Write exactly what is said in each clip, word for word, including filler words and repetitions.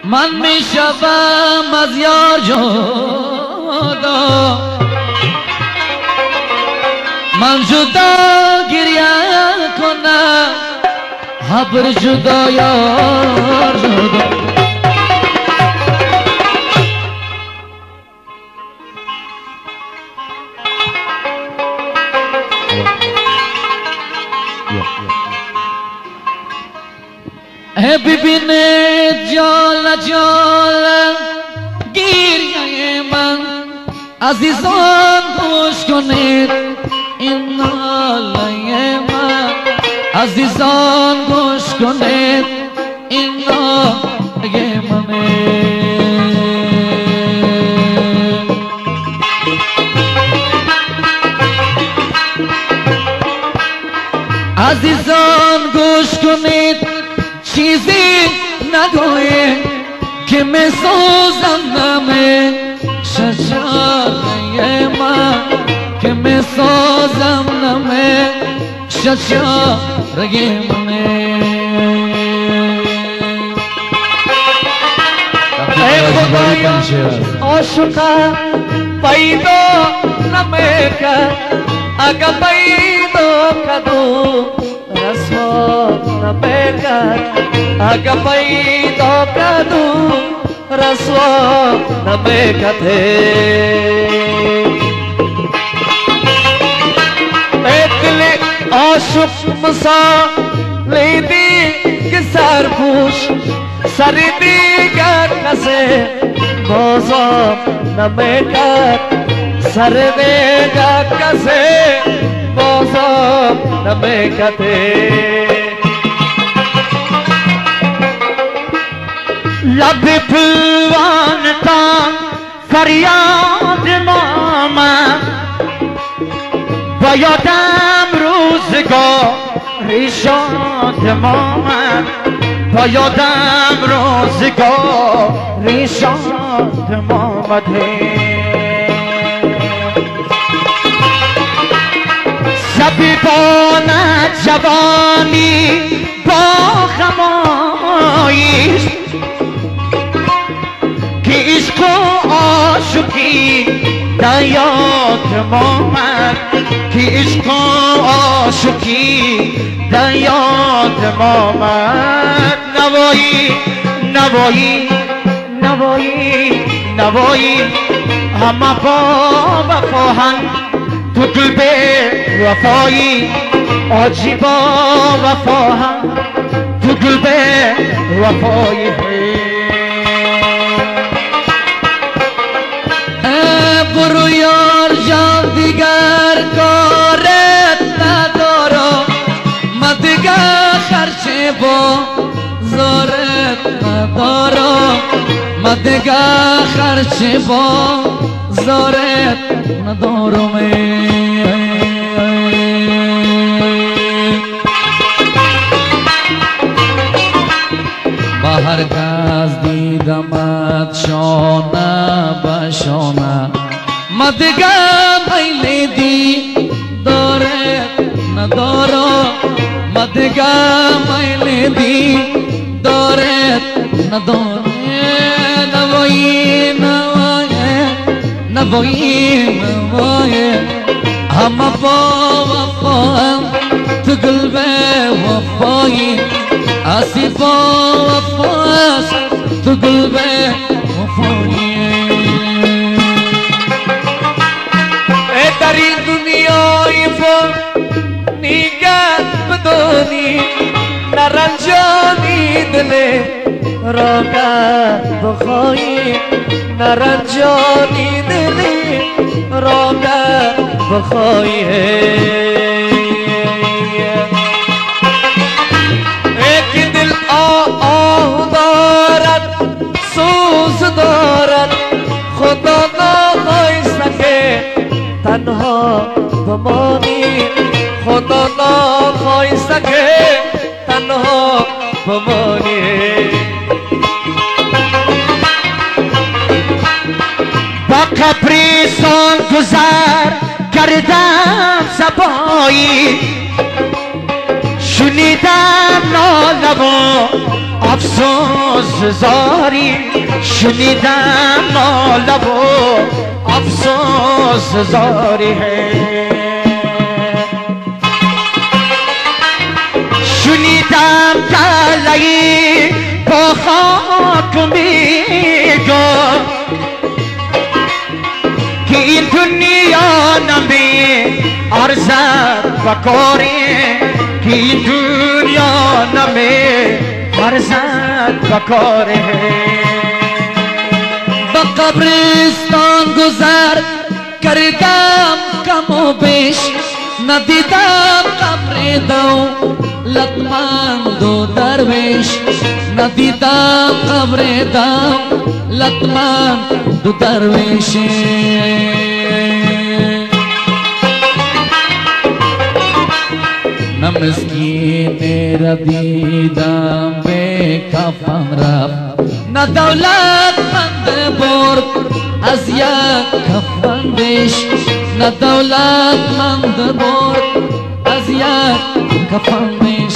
من می شوم از یار جدا، من جدا گریه کنم حبر جدا یار جدا. ببینید جال جال گریه من، عزیزان گوش کنید این ناله من، عزیزان گوش کنید این ناله من. عزیزان گوش کنید چیزی نگویه که می سوزم نمه شجاره من، که می سوزم نمه شجاره من. ای خدایا عاشقا پیدا نمی کرد، اگه پیدا کدو رسوا نمی کرد، اگه پیدا کدو رسوا نمی کرده. ای دل عاشق مثال دی که سرپوش سر دیگر کسی بازا نمی کرد، سر دیگر کسی بازا نمی کرده. لب پروان تا فریاد نامم، با یادم روزگاری شاد مامم، با یادم روزگاری شاد مامده. زبیبان جوانی با خمایش که عشق و عاشقی در یاد مامد، که عشق و عاشقی در یاد مامد. نوایی نوایی نوایی نوایی همه با وفاهن تو دل به وفایی، آجی با وفاهن تو دل به وفایی. برو یار جان دیگر کارت ندارم، من دیگر خرچه با زارت ندارم، من دیگر خرچه با زارت ندارم. با هر کس دیدمت شانه به شانه، من دیگر میل دی دارت ندارم، من دیگر میل دی دارت ندارم. نوایی نوایی نوایی نوایی همه با وفاهم تو قلب وفایی، اسی با وفاست تو قلب وفایی. در این دنیای فانیت بدانی نرنجانی دل را کرد بخواهی، نرنجانی دل را کرد بخواهی. ایک دل آه آه دارد سوز دارد، خدا نخواهی سکه تنها بمانی، خدا نخواسته که تنها بمانی. با قبریستان گذر کردم زبایی، شنیدم ناله و افسون افسوس زاری شنیدم ناله و افسوس زاری ہے شنیدم گله‌ای با خاک میگم که این دنیا نمی ارزد و کاری که این دنیا نمی ارزد و کاری با قبرستان گذر کردم کم و بیش ندیدم قبر دولتمند و درویش ندیدم قبر دولتمند و درویش نه مسکین را دیدم به کفن رفت نه دولتمند برد از یک کفن بیش نه دولتمند برد از یک کفن بیش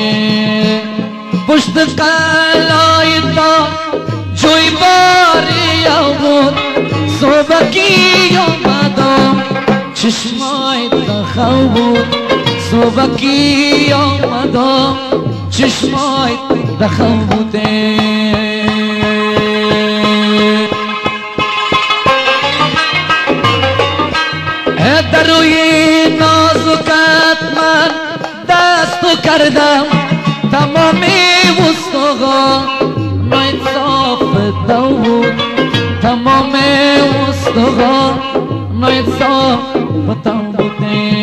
پشت قلعه تا جوی باری آمد صبحی آمدم چشمای تخو بود صبحی آمدم چشمای تخو بوده در روی نازکت من دستو کردم تمامی وستغا نایتصاف داود تمامی وستغا نایتصاف داود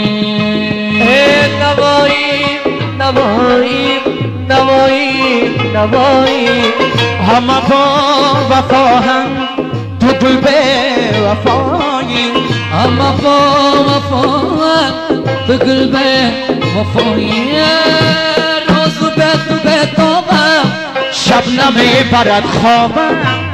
نوایی نوایی نوایی نوایی همه با وفا هم تو دل به وفایی اما با وفا بگل به وفایی روز به تو به توبم شب نمی برد خوابم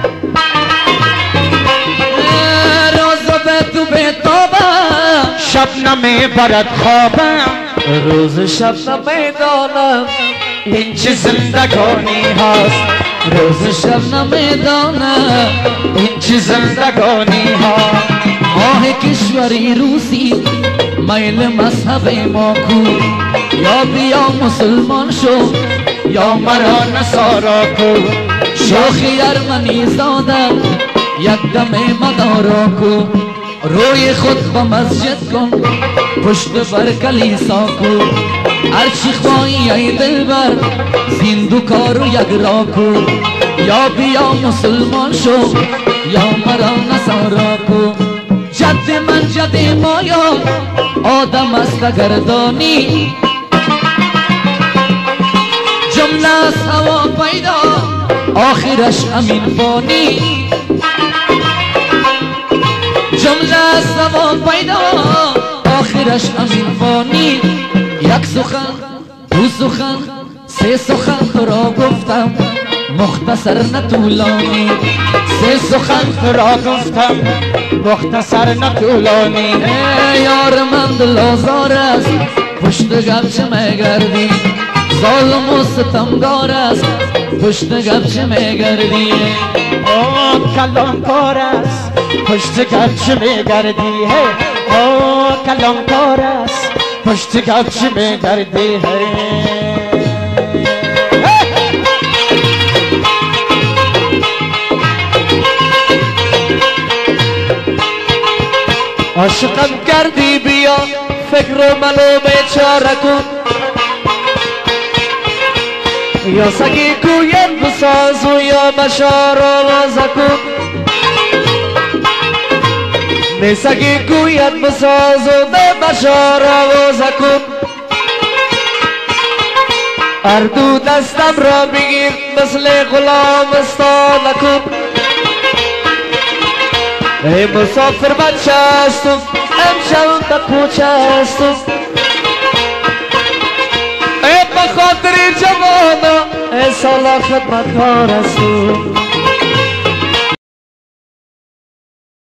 روز به تو به توبم شب نمی برد خوابم روز شب نمیدانم این چه زندگانی هست روز شب نمیدانم این چه زندگانی هست ماه کشوری روسی میل مذهب ما کو یا بیا مسلمان شو یا مرا نصارا کو شوخی ارمنی زادم یک دم مدارا کو روی خود با مسجد کن پشت بر کلیسا کو هرچی خواهی ای دلبر زندو کارو یک را کو یا بیا مسلمان شو یا مرا نصارا کو جد من جد مایا آدم است گردانی جمله از هوا پیدا آخرش امین فانی جمله از هوا پیدا آخرش امین فانی یک سخن دو سخن سه سخن تو را گفتم مختصر نطولانی سه سخن تو را گفتم مختصر نطولانی یار من دل آزار است پشت گپ چه میگردی ظالم و ستمگار است پشت گپ چه میگردی او کلام کار است پشت گپ چه میگردی او کلام کار است پشت گپ چه میگردی عاشقم کردی بیا فکر منو بیچاره کن یا سگی گوید بسازو یا مشار آواز کن نه سگی گوید بسازو ده مشار آواز کن اردو دستم را بگیر مثل غلام استانه کن ای مسافر بچه هستم امشب به کوچه هستم ای بخاطر جوانا ای سالا خدمتکار هستم